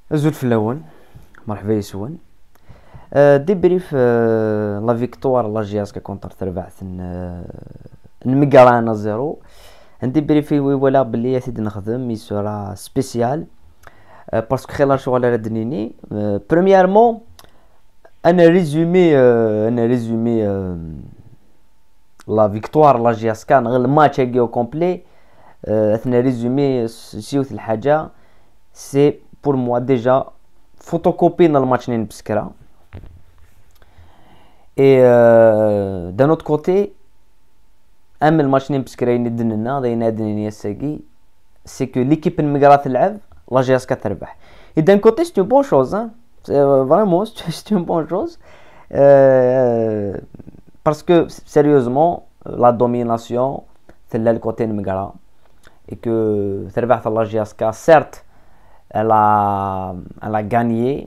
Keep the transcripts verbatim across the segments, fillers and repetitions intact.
زول في الاول. مرحبا يسون. أه ديبريف أه لا فيكتوار لا جياسكا كونتر تربعت نمقرانا زيرو. نديبريفي ولا بلي سيدي نخدم يسورا سبيسيال أه باسكو خلال شغل ردنيني. أه بريميرمون انا ريزومي أه انا ريزومي أه لا فيكتوار لا جياسكا غير الماتش هاكي كومبلي. أه اثنا ريزومي سيوث الحاجه سي pour moi déjà photocopier dans le match nin bskra et euh, d'un autre côté ام الماتش nin bskra يندننا ذا ينادني يساقي c'est que l'équipe المقرا تلعب لا جياسكا تربح. et d'un côté c'est une bonne chose, hein. C'est vraiment c'est une bonne chose euh, parce que sérieusement la domination c'est le côté المقرا et que تربح لا جياسكا certes Elle a, elle a gagné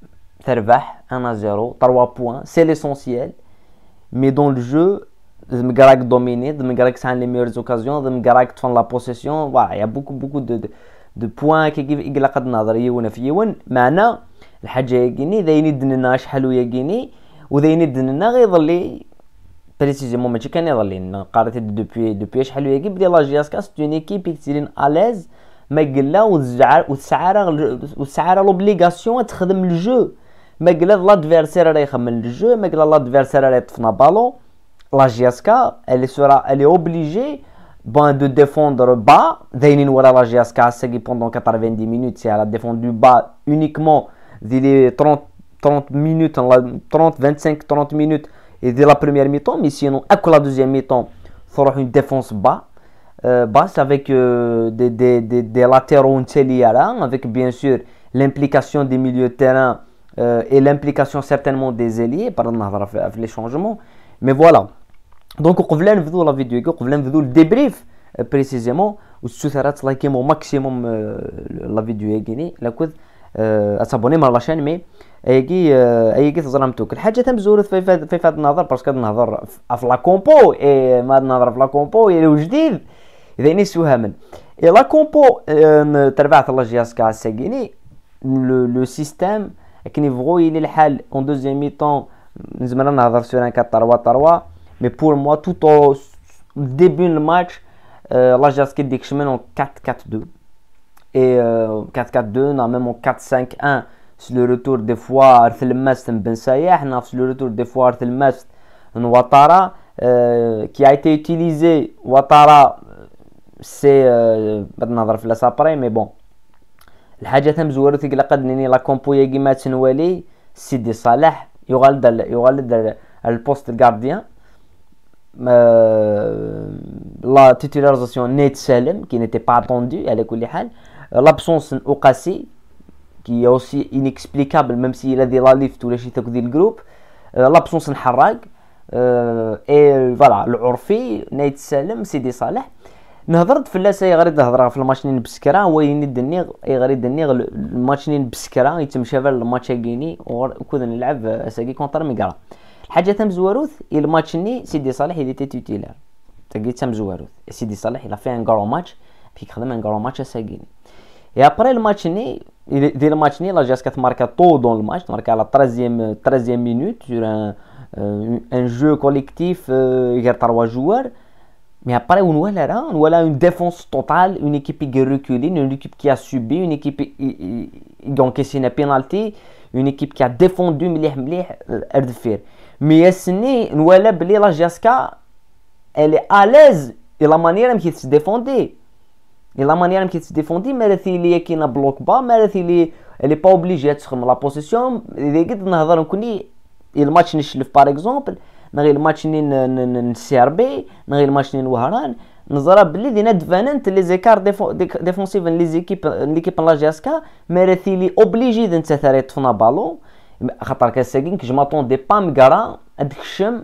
un à zéro, trois points, c'est l'essentiel. Mais dans le jeu, Mgarak dominé, Mgarak a les meilleures occasions, Mgarak fait la possession. Voilà, il y a beaucoup, beaucoup de, de, de points qui يقلق النظر يون في يون. معنا الحاجة يجيني ذا يند لنا شحال يجيني وذا يند لنا غيظلي بريسيزيمون ماشي كان يظلي قارت دوبوي دوبوي شحال يجي بدي لا جياسكا سي اون ايكيب كتيرين اليز ما قلا وتسعر وتسعر لوبليغاسيون تخدم الجو. ما قلا لادفيرسير راه يخمم الجو، ما قلا لادفيرسير راه يطفنا بالون. لا جياسكا اللي سورا اللي اوبليجي بون دو ديفوندر با داينين ورا لا جياسكا ساكي بوندون ثمانين مينوت. سي على ديفوندو با اونيكمون دي لي ثلاثين ثلاثين مينوت ثلاثين خمسة وعشرين ثلاثين مينوت دي لا بروميير ميطون. مي سينون اكو لا دوزيام ميطون تروح اون ديفونس با Euh, basse avec euh, des, des, des, des latéraux avec bien sûr l'implication des milieux de terrain euh, et l'implication certainement des ailiers par les changements. Mais voilà, donc on va voir la vidéo, on va voir le débrief euh, précisément ou si tu as liké au maximum euh, la vidéo la كود s'abonner à la chaîne. mais ايجي ايجي تظلمتوك الحاجه تمزورت في في في هذا النظر باسكو هذا النظر في لا كومبو اي ما النظر في لا كومبو يلو جديد اذا نسوا من اي لا كومبو تربعت لا جياسكا ساكيني لو سيستيم كني فغوي لي الحال اون دوزيام مي طون نزمر نهضر سور ان أربعة ثلاثة ثلاثة. مي بور موا توتو ديبي الماتش لا جياسكا ديك شمن أربعة أربعة اثنين et euh, quatre quatre deux, on a même quatre cinq un sur le retour des fois Arthel Mast Ben Sayah, on a sur le retour des fois Arthel Mast Ouattara euh, qui a été utilisé. Ouattara c'est بدنا نظر في لاسابري مي بون الحاجه تم زورت يقلقد نيني لا كومبو يجي مات نوالي سيدي صالح يغالد يغالد البوست الجارديان لا تيتولاريزاسيون نيت سالم qui n'était pas attendu على كل حال. l'absence Okassi qui est aussi inexplicable même s'il a dit la lift ولا شي تاك ديال الجروب. l'absence الحراق اي فوالا العرفي نيت سالم سيدي صالح. نهضرت في اللاسه غير نهضر في الماتش نين بسكرا هو يندني غير يدني الماتش نين بسكرا يتمشى في الماتش كيني وكذا نلعب ساكي كونتر ميغرا. الحاجه تم زواروث الماتش ني سيدي صالح اللي تي تيتيلار تاكي تم زواروث سيدي صالح الى في ان كرو ماتش فيك خدم ان كرو ماتش ساكيني. Et après le match ni, dès le match ni, la Jessica marque tôt dans le match, marque à la treizième minute sur un, euh, un jeu collectif, il y a trois joueurs. Mais après on voit là, on voit là une défense totale, une équipe qui est reculée, une équipe qui a subi, une équipe qui a encaissé une penalty, une équipe qui a défendu مليح مليح الدفير. Mais ce on voit là بلي la Jessica elle est à l'aise et la manière dont elle se défendait. Et la manière dont il se défendait, mais il ne bloque pas, mais elle n'est pas obligée de prendre la possession. Le match نشلف par exemple, le match نسيربي, le match نوهران, نظرا بلي دينا دفاننت les écarts défensifs les équipes l'équipe la جاسكا mais il est obligé de نتثري طفنا بالون خاطر كاساكين كي ما طوندي با مقرا ادكشم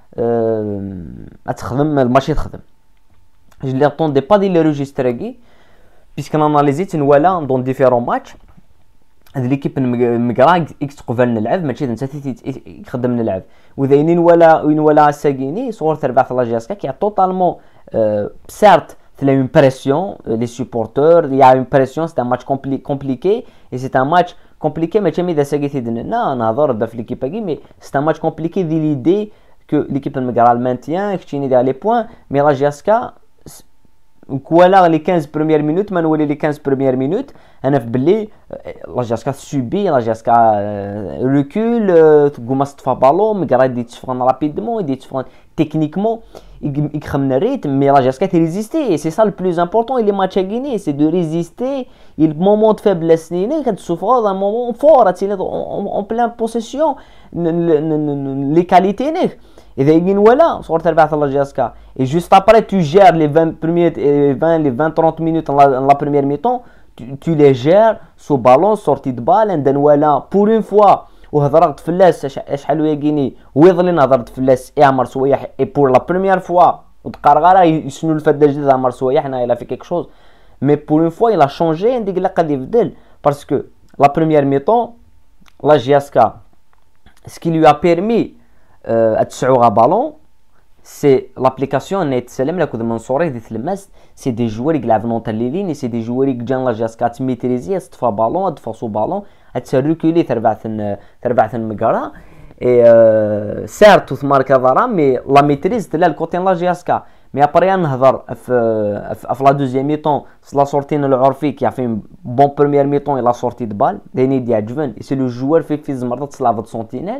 اتخدم الماتش يتخدم. Je ne l'attendais pas de l'enregistrer puisqu'on a analysé voilà dans différents matchs l'équipe مقرا اكس قبل نلعب ماشي نتا يخدم نلعب وذاينين ولا وين ولا ساكيني صور تربع في لا جاسكا كي توتالمون سارت il y a une pression, les supporters, il y a une pression, c'est un match compli compliqué, et c'est un match compliqué, mais jamais d'essayer de non, on adore l'équipe, mais c'est un match compliqué de l'idée que l'équipe de Megara le maintient, que tu as les points, mais la J S K, voilà les quinze premières minutes, maintenant les quinze premières minutes, أنا في بلي la J S K subit, la J S K recule, تقوم تطفى بالون, Megara يدي تفرن rapidement, يدي تفرن techniquement, il crame le rythme, mais la J S K a résisté, et c'est ça le plus important, et les matchs à gagner, c'est de résister, et le moment de faiblesse, quand tu souffres d'un moment fort, en pleine possession, les qualités, et bien voilà, sur la J S K, et juste après tu gères les vingt premiers, vingt, les vingt trente minutes dans la, la première mi-temps, tu, tu les gères sous ballon, sortie de balle, et voilà, pour une fois, وهضرت فلاس شحال وياكيني ويظلين هضرت فلاس اي عمر سويح اي بور لا بروميير فوا وتقارغارا يسنو الفدا جديد عمر سويح هنا الى في كيك شوز مي بور اون فوا الى شونجي عندك لا قد يبدل باسكو لا بروميير ميطون لا جي اس كا سكي لو ا بيرمي اتسعوغا بالون سي لابليكاسيون نيت سلام لك منصوري دي تلمس سي دي جوار يلعبوا نونت لي لين سي دي جوار جان لا جي اس كا تميتريزي تطفى بالون تطفى سو بالون تركولي تربعثن تربعثن مقرا اي سارت تمارك ضرا مي لا ميتريز تلا الكوتين لا جي اس كا مي ابري نهضر في في لا دوزيام ميطون لا سورتين العرفي كي عارفين بون بروميير ميطون لا سورتي دو بال ديني دي عجبن سي لو جوار في في زمرض سلافت سونتينيل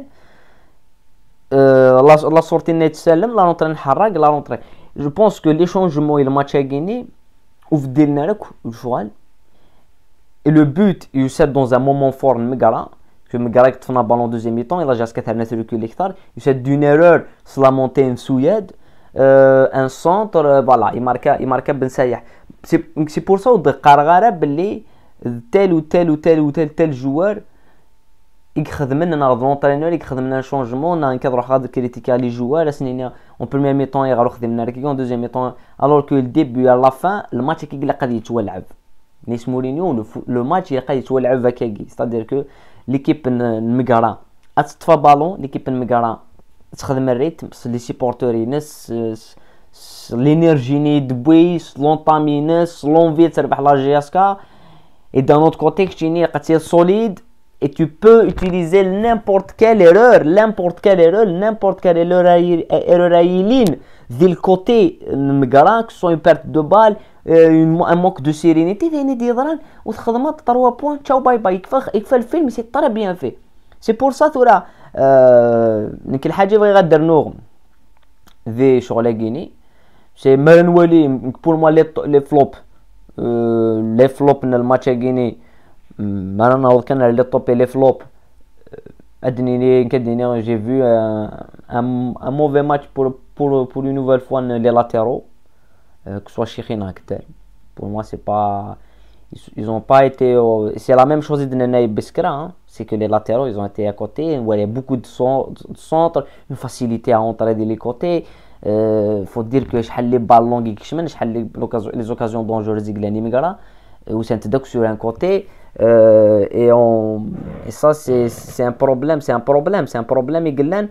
لا لا سورتي نيت سلم لا نونطري نحرق لا نونطري جو بونس كو لي شونجمون لي ماتش غيني وفدلنا لك الشغل. Et le but, il est dans un moment fort de Megara, que Megara qui fait un ballon en deuxième mi-temps, et la J S K a reculé l'hectare, il est d'une erreur sur la montée en Souilled, euh, un centre, euh, voilà, il marque, il marque Ben Sayah. C'est pour ça que Qargara, tel ou tel ou tel ou tel tel joueur, il خدمنا ناخذ l'entraîneur, il خدمنا un changement, on a un cadre خاطر critiquer les joueurs, en premier mi-temps, il a خدمنا ركيكو, en deuxième mi-temps, alors que le début à la fin, le match qui est قاعد يتولعب. نيس مورينيو لو ماتش يقاي يتولعب هكاكي ستادير كو ليكيب المقرا اتطفى بالون ليكيب المقرا تخدم الريتم لي سيبورتور ينس لينيرجي ني دبوي لونطامي ينس لونفي تربح لا جي اس كا اي دان اوت كوتي كتيني قاتي سوليد et tu peux utiliser n'importe quelle erreur n'importe quelle erreur n'importe quelle erreur erreur aïline du côté المقرا que ce soit une perte de balle un manque de sérénité ثاني ديضران وتخدمات trois points تشاو باي باي يكفى يكفى الفيلم سي طرا بيان في سي بور سا تورا نك الحاجه بغي غادر نوغ ذي شغل كيني سي مرنولي بور موا لي لي فلوب لي فلوب من الماتش كيني ما انا كان لي طوبي لي فلوب ادني كدني جي فيو ان ان موفي ماتش بور بور بور une nouvelle fois les latéraux Euh, que ce soit Chirine Aktel. Pour moi, c'est pas. Ils n'ont pas été. Euh, c'est la même chose de Nenay Beskra, hein. C'est que les latéraux, ils ont été à côté, où il y a beaucoup de, son, de centres, une facilité à entrer des côtés. Il euh, faut dire que les ballons qui les occasions dangereuses de Migara, où c'est un sur un côté. Euh, et, on, et ça, c'est un problème. C'est un problème. C'est un problème.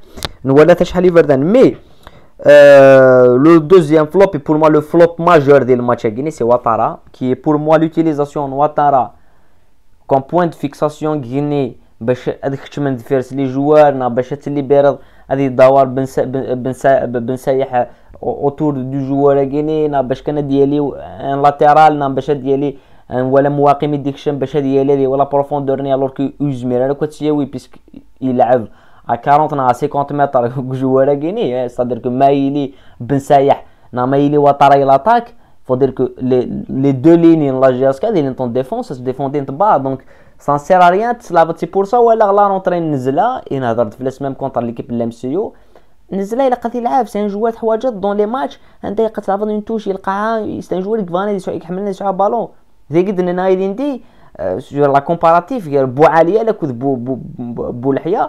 Mais. Euh, le deuxième flop et pour moi le flop majeur du match à Guinée c'est Ouattara qui est pour moi l'utilisation de Ouattara comme point de fixation Guinée باش هذاك من ديفيرس لي جوار باش تليبير هذه الدوار بن بن بن سايح اوتور دو جوار غيني باش كان ديالي ان لاترال باش ديالي ولا مواقم ديكشن باش ديالي ولا بروفوندور ني الوغ كو يزمير انا كنت سيوي بيسك يلعب à quarante à cinquante mètres joueur à Guinée, c'est-à-dire que Maïli Ben Sayah na Maïli Ouattara il attaque, faut dire que les, les deux lignes de la G S K ils sont en défense, se défendent en bas, donc ça ne sert à rien, c'est pour ça ou alors là on traîne Nizla et on a fait même contre l'équipe de l'M C U Nizla il a قاعد يلعب c'est un joueur حواجات dans les matchs انت قاعد تلعب une touche يلقاها c'est un joueur qui va يحملنا يسوي بالون زي قد ان نايدين دي sur la comparatif بو عاليه لك بو بو لحيه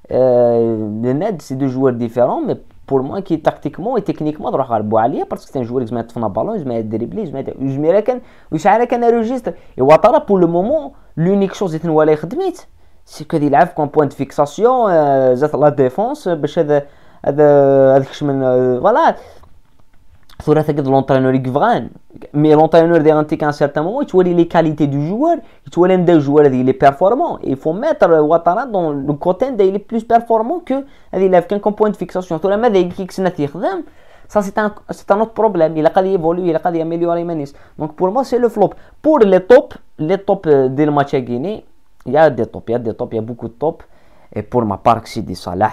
le Ned c'est deux joueurs différents mais pour moi qui tactiquement et techniquement doit faire Boualia parce que c'est un joueur qui se met à ballon, il se met à dribbler, il se met à jouer كان ويشعر كان registre et Ouattara pour le moment l'unique chose اللي هو يخدميت c'est que يلعب comme point de fixation ذات la défense باش هذا هذا هذاك من voilà ثلاثه قد لونترينور يكفغان مي لونترينور دي انتيك ان سيرتان مومون يتولي لي كاليتي دو جوار يتولي ندا جوار هذه لي بيرفورمون اي فو ميتر واتارا دون لو كوتين داي لي بلوس بيرفورمون كو هذه لاف كان كوم بوين دو فيكساسيون ثم ماذا كيكسنا تيخدم ça c'est un c'est un autre problème il a قد évoluer il a قد améliorer manis donc pour moi c'est le flop pour les top les top des matchs à Guinée il y a des top il y a des top il y a beaucoup de top et pour ma part Sidi Salah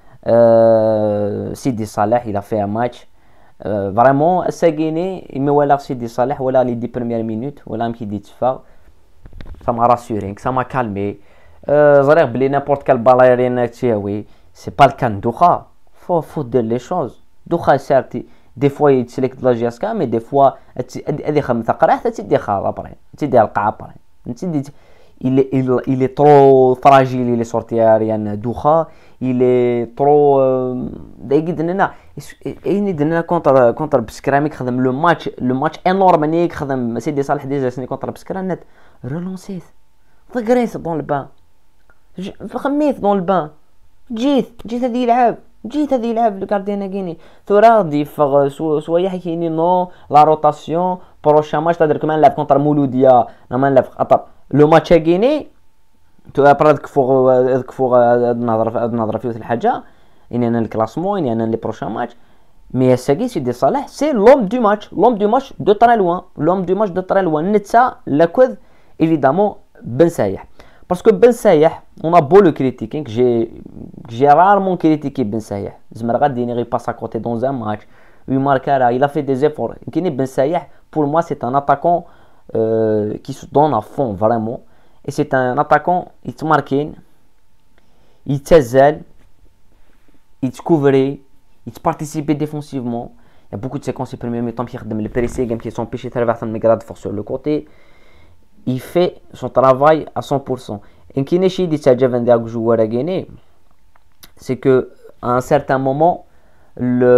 euh, Sidi Salah il a fait un match Euh, vraiment Guinée il me voilà Sidi Salah voilà les dix premières minutes voilà qui dit ça m'a rassuré ça m'a calmé زريق بلي n'importe quel balayerien تشاوي c'est pas le cas de Doha faut faut dire les choses Doha certes des fois il select la G S K mais des fois هذه خمسة قراح تدي خاله بري تدي القاع بري تدي il est il, il est trop fragile il est sorti aérien Doha il est trop دايق دنا ايني دنا كونتر كونتر بسكراميك خدم لو ماتش لو ماتش انورم نيك خدم سيدي صالح ديجا سني كونتر بسكرانات رولونسيت ضقريت دون البان خميت دون البان جيت جيت هذه يلعب جيت هذه يلعب لو كارديان كيني ثورا دي فغ سويا حكيني نو لا روتاسيون بروشان ماتش تقدر كمان نلعب كونتر مولوديا ما نلعب خطر لو ماتش كيني تو ابرا كفو كفو نهضر نهضر فيه الحاجه اني انا الكلاسمون اني انا لي بروشان ماتش مي ساكي سيدي صالح سي لوم دو ماتش لوم دو ماتش دو تري لوان لوم دو ماتش دو تري لوان نتسا لاكوذ évidemment Ben Saïh parce que Ben Saïh on a beau le critiquer que j'ai j'ai rarement critiqué Ben Saïh Zmarga Dini passe à côté dans un match il marque il a fait des efforts Kini Ben Saïh pour moi c'est un attaquant euh, qui se donne à fond vraiment et c'est un attaquant il te marque il t'azzale il te couvre il te participe défensivement il y a beaucoup de séquences du premier mi-temps qui خدم le pressing qui s'empêche de traverser le grade fort sur le côté il fait son travail à cent pour cent. Et qui n'est pas dit ça déjà joueur à Guinée, c'est que à un certain moment le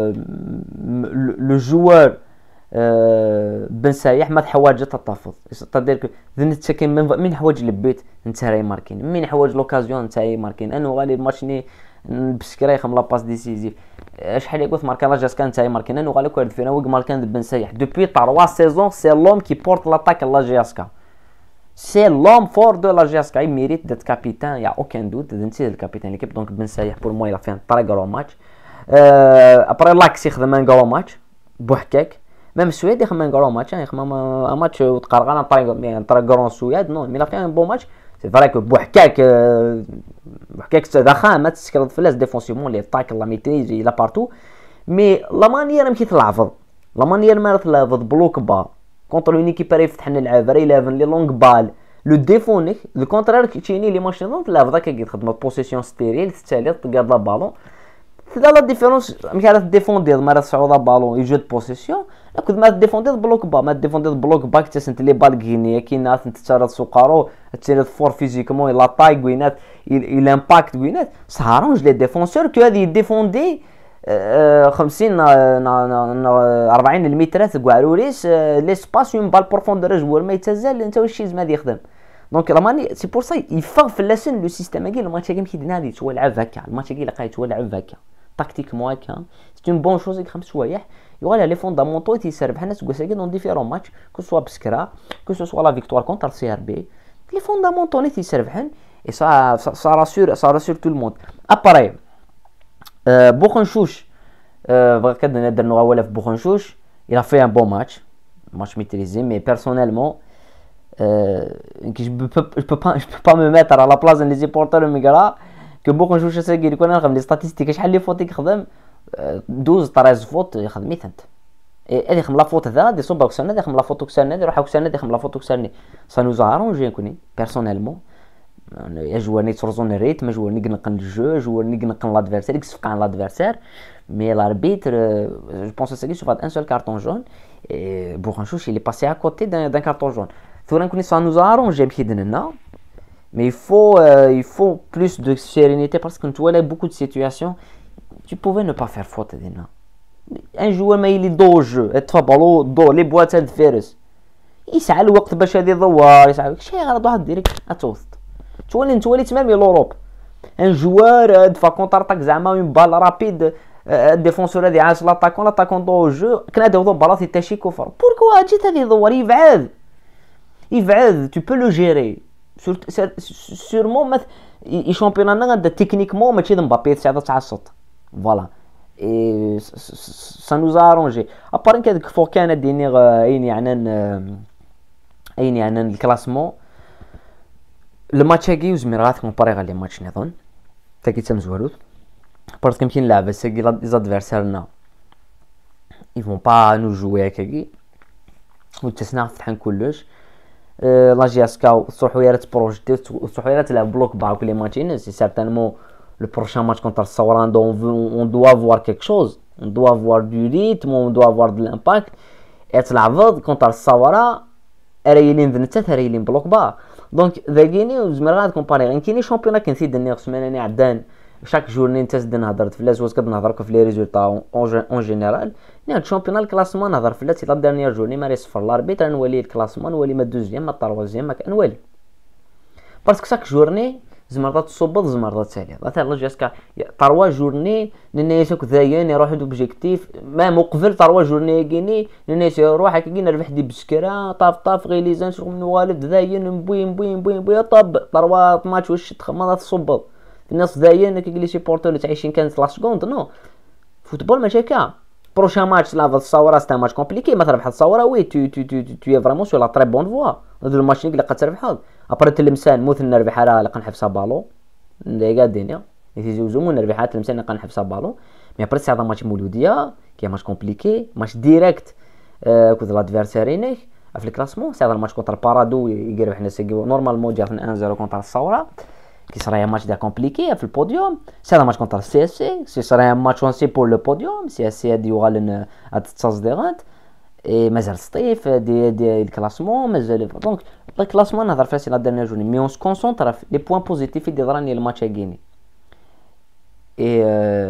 le, le joueur euh, Ben Saïh ما تحواج تتفض c'est-à-dire que ذنت كاين من من حواج البيت انت راهي ماركين من حواج لوكازيون انت راهي ماركين انه غالي الماتش ني بسكراي خم لا باس ديسيزيف شحال يقول ماركا لا جاس كان تاعي ماركين انه غالي كورد فينا وق ماركان بن سايح دوبي trois saisons c'est l'homme qui porte l'attaque à la G S K c'est l'homme fort de la G S K il mérite d'être capitaine il y a aucun doute d'être le capitaine de l'équipe donc Ben Saïh pour moi il a fait un très gros match euh, après l'axe il خدم un gros match بوحكاك même Suède il خدم un gros match il خدم un match وتقرغنا طريق طريق غران سويد non mais il a fait un bon match c'est vrai que بوحكاك بوحكاك دخل ما تسكر فلاس ديفونسيفمون لي طاك لا ميتريز لا بارتو مي لا مانيير مشي تلعفض لا مانيير ما تلعفض بلوك با كونتر اون ايكيب راه يفتح لنا العاب راه إحدى عشر لي لونغ بال لو ديفونيك لو كونترير كيتشيني لي ماتش دونك تلعفض هكا كيتخدم بوسيسيون ستيريل تتالي تقاد لا بالون لا لا ديفيرونس مشي راه ديفوندي ما راه تصعود لا بالون يجو بوسيسيون كنت ما ديفوندي بلوك با ما ديفوندي بلوك با كتسنت لي بال غينيا كاين انت تشارد سوقارو تشارد فور فيزيكمون لا طاي غوينات il impact وينات صارونج لي ديفونسور كو هذه ديفوندي خمسين أربعين المترات كوعروريس لي سباس اون بال بروفوندور جوار ما يتزال انت واش شي زعما يخدم دونك رماني سي بور سا يفغ في لاسن لو سيستيم كاع الماتش كاع كيدير هادي توا لعب هكا الماتش كاع لقى توا لعب هكا تاكتيكمون هكا سي اون بون شوز خمس شوايح يوغا لي فوندامونتو تيسرب بحال الناس كوسا دون ديفيرون ماتش كو سوا بسكرا كو سوا لا فيكتوار كونتر سي ار بي لي فوندامونتو ني تيسربحن et ça ça, ça rassure ça rassure tout le monde après euh, Boukhonchouch euh, Boukhonchouch il a fait un bon match match maîtrisé mais personnellement euh, je peux je peux pas je peux pas me mettre à la place des supporters de Migara que Boukhonchouch ça qui يكون رقم les statistiques شحال لي فوت يخدم douze treize فوت يخدم ميتنت هذه خم لا فوت هذا دي صوب كسرنا دي خم لا فوت كسرنا دي روح كسرنا دي خم لا فوت كسرني ça nous a arrangé كوني personnellement يا جوار ني ترزون الريتم جوار ني نقن الجو جوار ني نقن لادفيرسير يكسفق عن لادفيرسير مي لاربيتر جو بونس سا سو فات ان سول كارطون جون اي بوخنشوش il est passé à côté d'un d'un carton jaune ثورا نكوني ça nous a arrangé بحيدنا mais il faut euh, il faut plus de sérénité parce que tu vois là beaucoup de situations tu pouvais ne pas faire faute دينا un joueur ما يلي دو جو تفضلوا دو لي بواط هاد فيروس يسعى الوقت باش هادي دوار يسعى شي غلط واحد ديريكت اتوسط تولي تولي تمامي لوروب ان جوار دفا كونتر اتاك زعما اون بال رابيد الديفونسور هذه عاش لاطاكون لاطاكون دو جو كناديو دو بلاصي تاشي كفر بوركوا جيت هذه دوار يبعد يبعد تو بو لو جيري سورمون مث يشامبيونانا غادا تكنيكمون ماشي مبابي تاع تاع الشط فوالا اي سا نوز ارونجي ابار كذاك فوق كان ديني اين يعني اين يعني الكلاسمون الماتش هاكي وزميرات كومباري غا لي ماتش نظن تاكي تم زوالوت باسكو يمكن نلعب ساكي لي زادفيرسيرنا يفون با نو جوي هكاكي و تسنا فتحن كلش لا جي اس كا تروحوا يا تبروجيتي تروحوا يا تلعب بلوك با كل ماتشين سي سيرتانمون لو بروشان ماتش كونتر الصوران دون اون دوا فوار كيك شوز اون دوا فوار دو ريتم اون دوا فوار دو لامباكت تلعب كونتر الصورة رايلين ذنتات رايلين بلوك با دونك ذاكيني وزمر غاد كومباري غير كاينين شامبيونا كنسيد اني سمانه عدان شاك جورني نتا زدنا نهضر في لاز واش كنهضر في لي ريزولطا اون جينيرال نيا الشامبيونا الكلاسمون نهضر في لاتي لا ديرنيير جورني ماري صفر لاربيت نولي الكلاسمون نولي ما دوزيام ما طروازيام ما كنولي باسكو شاك جورني زمرضات تصوبط زمرضات تاليه مثلا جاسكا طروا جورني نيسك ذاين يروح دوبجيكتيف ما مقبل طروا جورني كيني نيس يروح هكا نربح دي بسكرا طاف طاف غير ليزان شغل من والد ذاين مبوي مبوي مبوي مبوي طب طروا ماتش واش تخمض تصوبط الناس ذاين كي لي سيبورتور اللي تعيشين كانت لا سكوند نو فوتبول ماشي هكا بروشان ماتش لا الصوره ستا ماتش كومبليكي ما تربح الصوره وي تو تو تو تو فريمون سو لا تري بون فوا هذا الماتش اللي قد تربحها ابرا تلمسان موث نربح على لقى نحبسها بالو اللي قاعدين يتيزوزو من نربحات تلمسان لقى نحبسها بالو مي ابرا هذا ماتش مولوديه كي ماتش كومبليكي ماتش ديريكت كود لادفيرسارينيك في الكلاسمون هذا الماتش كونتر بارادو يقرب حنا سيغيو نورمالمون جا في واحد صفر كونتر الصوره كي صرا ماتش دا كومبليكي في البوديوم هذا ماتش كونتر سي اس سي سي صرا ماتش اون سي بور لو بوديوم سي اس سي هادي يغال تصديرات اي مازال سطيف دي دي الكلاسمون مازال دونك الكلاسمون نهضر فيها سي لا ديرنيير جورني مي اون سكونسونطر في لي بوين بوزيتيف اللي ضراني الماتش هاكيني اي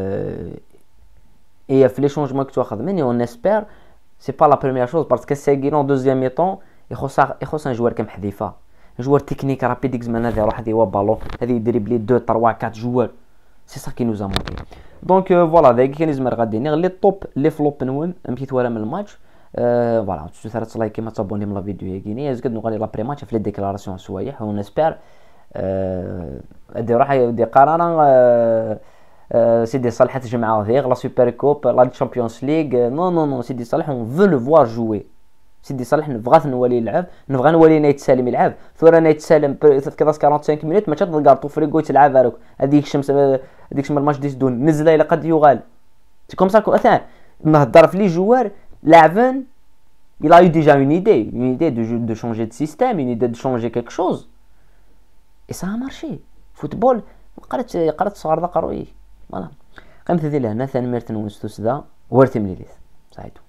اي في لي شونجمون كنتو خدمين اون اسبير سي با لا بروميير شوز باسكو ساكينون دوزيام ميطون يخص يخص ان جوار كم حذيفه جوار تكنيك رابيد اكزمان هذا يروح هذه هو بالون هذه يدريبلي اثنين ثلاثة أربعة جوار سي سا كي نوز ا مونتي دونك فوالا ذاك كان يزمر غادي نغ لي طوب لي فلوب نون مشيت ورا من الماتش فوالا تو ثلاث لايك ما تابوني من لا فيديو هاكيني زكد نغالي لا بري ماتش في لي ديكلاراسيون سوايح و نسبير ادي راح يدي قرارا سيدي صالح تجمع هذيك لا سوبر كوب لا تشامبيونز ليغ نو نو نو سيدي صالح اون فو لو فوار جوي سيدي صالح نبغى نولي يلعب نبغى نولي نيتسالم يلعب ثورة نيتسالم كذا خمسة وأربعين مينوت ما تشد كارطو فريغو تلعب هذوك هذيك الشمس هذيك الشمس الماتش ديس دون نزله الى قد يغال سي كوم سا اثان نهضر في لي جوار لاعبين il a eu déjà une idée une idée de de changer de système une idée de changer quelque chose et ça a marché فوتبول قرات قرات صغار ذا قروي فوالا قمت ذي لهنا ثاني ميرتن ونستوس ذا ورثي مليليث ساعدو